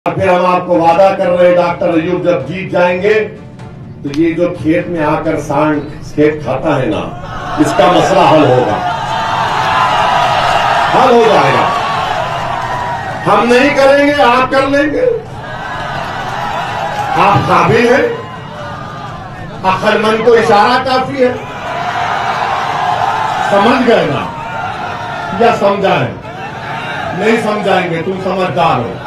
फिर हम आपको वादा कर रहे हैं डॉक्टर अयूब जब जीत जाएंगे तो ये जो खेत में आकर सांड खेत खाता है ना, इसका मसला हल होगा, हल हो जाएगा। हम नहीं करेंगे, आप कर लेंगे। आप काबिल हैं, अक्लमंद को इशारा काफी है। समझ गए ना, या समझाएं? नहीं समझाएंगे, तुम समझदार हो।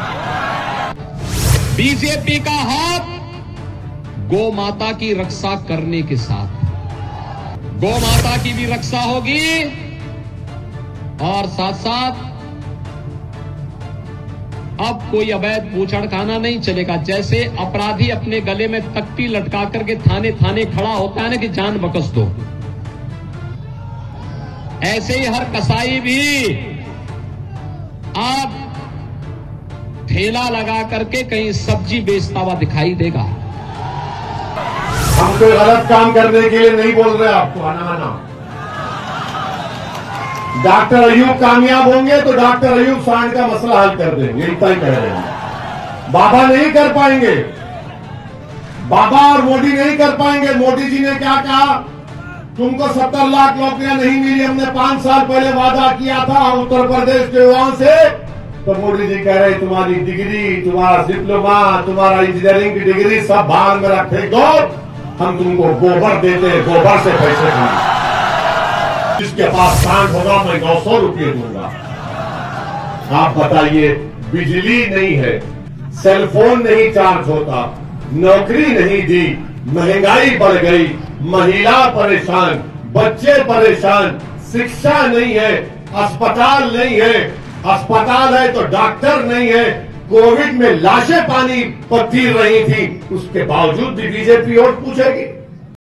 बीजेपी का हाथ गौ माता की रक्षा करने के साथ गौ माता की भी रक्षा होगी और साथ साथ अब कोई अवैध बूचड़खाना नहीं चलेगा। जैसे अपराधी अपने गले में तख्ती लटका करके थाने थाने खड़ा होता है ना कि जान बकस दो, ऐसे ही हर कसाई भी आप ठेला लगा करके कहीं सब्जी बेचता हुआ दिखाई देगा। हम कोई गलत काम करने के लिए नहीं बोल रहे आपको, आना डॉक्टर अयूब कामयाब होंगे तो डॉक्टर अयूब सांड का मसला हल कर देंगे, इतना ही कह रहे हैं। बाबा नहीं कर पाएंगे, बाबा और मोदी नहीं कर पाएंगे। मोदी जी ने क्या कहा, तुमको 70 लाख नौकरियां नहीं मिली, हमने 5 साल पहले वादा किया था उत्तर प्रदेश के युवाओं से। तो मोदी जी कह रहे तुम्हारी डिग्री, तुम्हारा डिप्लोमा, तुम्हारा इंजीनियरिंग की डिग्री सब बाहर में रख फेंक दो, हम तुमको गोबर देते हैं, गोबर से पैसे दूंगा। जिसके पास सांड होगा मैं 900 रुपये दूंगा। आप बताइए, बिजली नहीं है, सेलफोन नहीं चार्ज होता, नौकरी नहीं दी, महंगाई बढ़ गई, महिला परेशान, बच्चे परेशान, शिक्षा नहीं है, अस्पताल नहीं है, अस्पताल है तो डॉक्टर नहीं है, कोविड में लाशें पानी पर तीर रही थी, उसके बावजूद भी बीजेपी वोट पूछेगी।